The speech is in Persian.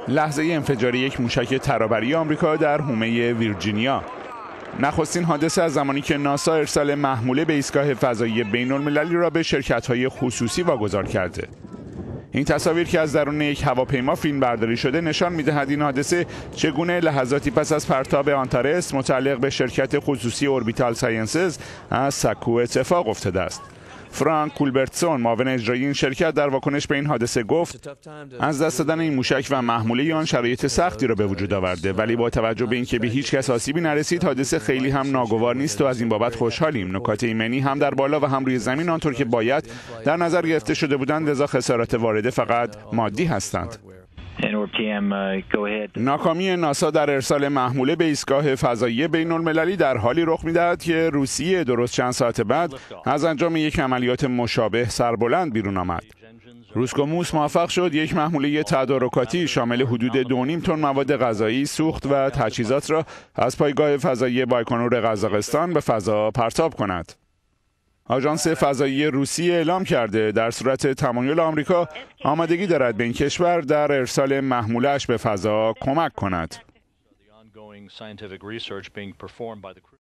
لحظه انفجار یک موشک ترابری آمریکا در حومه ویرجینیا. نخستین حادثه از زمانی که ناسا ارسال محموله به ایستگاه فضایی بین‌المللی را به شرکت‌های خصوصی واگذار کرده. این تصاویر که از درون یک هواپیما فیلم برداری شده نشان می‌دهد این حادثه چگونه لحظاتی پس از پرتاب آنتارس متعلق به شرکت خصوصی اوربیتال ساینسز از سکو اتفاق افتاده است. فرانک کولبرتسون، معاون اجرایی این شرکت، در واکنش به این حادثه گفت: از دست دادن این موشک و محموله آن شرایط سختی را به وجود آورده، ولی با توجه به اینکه به هیچ کس آسیبی نرسید، حادثه خیلی هم ناگوار نیست و از این بابت خوشحالیم. نکات ایمنی هم در بالا و هم روی زمین آنطور که باید در نظر گرفته شده بودند، لذا خسارات وارده فقط مادی هستند. ناکامی ناسا در ارسال محموله به ایستگاه فضایی بین‌المللی در حالی رخ می‌دهد که روسیه درست چند ساعت بعد از انجام یک عملیات مشابه سربلند بیرون آمد. روسکوموس موفق شد یک محموله تدارکاتی شامل حدود 2.5 تن مواد غذایی، سوخت و تجهیزات را از پایگاه فضایی بایکنور قزاقستان به فضا پرتاب کند. آژانس فضایی روسیه اعلام کرده در صورت تمایل آمریکا آمادگی دارد به این کشور در ارسال محموله‌اش به فضا کمک کند.